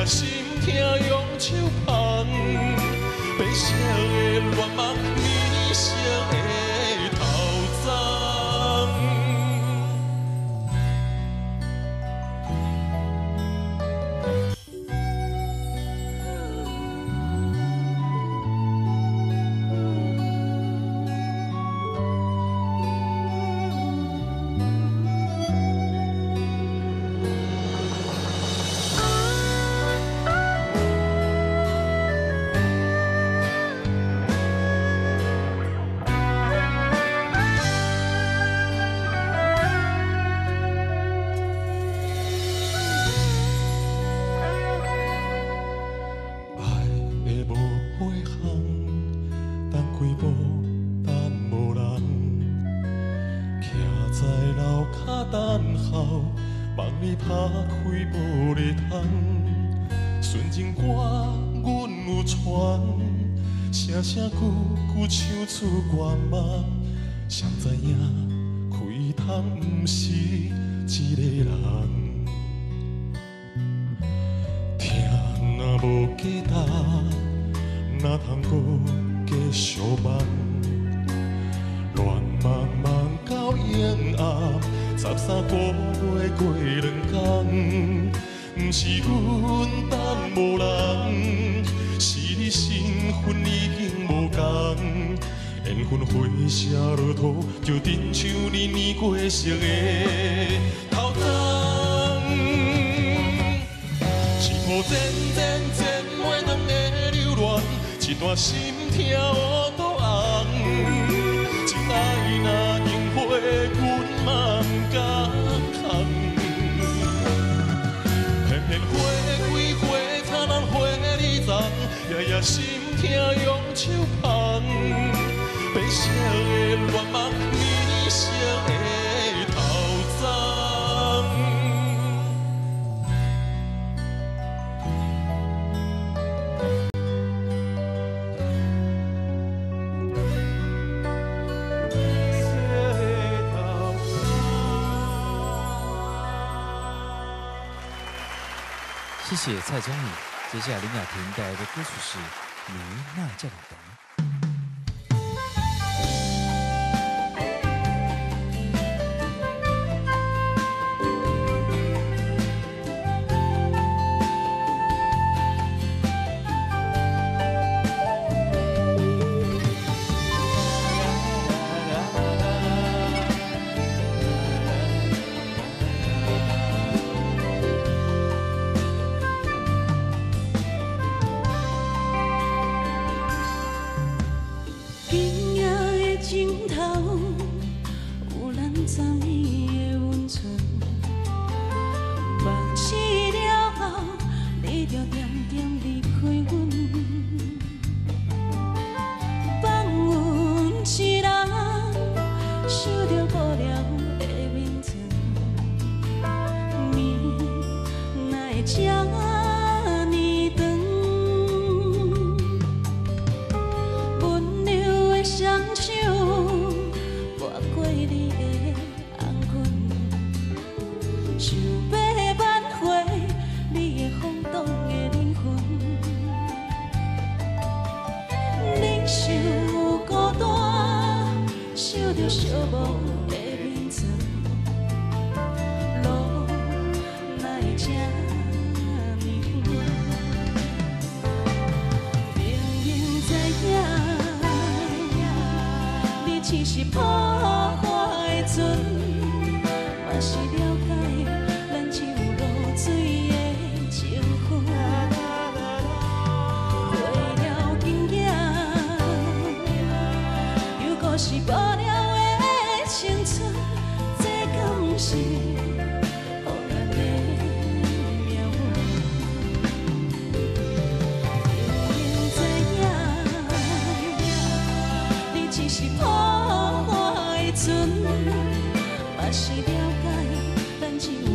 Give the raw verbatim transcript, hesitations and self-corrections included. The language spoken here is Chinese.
心痛用手捧，白色的乱梦，年色的头鬃。 声声句句唱出愿望，谁知影开通不是一个人。听若无价值，哪通搁继续梦？乱茫茫到永暗，十三个月过两天，不是阮等无人。 是你身份已经无同，缘分回射落土，就亲像你年过色的头鬃。一幕渐渐渐袂断的流恋，一段心痛乌多红。真爱若用花，阮嘛不敢空。偏偏花开花灿烂花里藏。 夜夜心痛用手捧，白色的乱梦，年色的头鬃。 谢谢蔡宗理。 接下来林雅婷带来的歌曲是《你那叫你懂》。 是破坏的船，嘛是了解咱只有。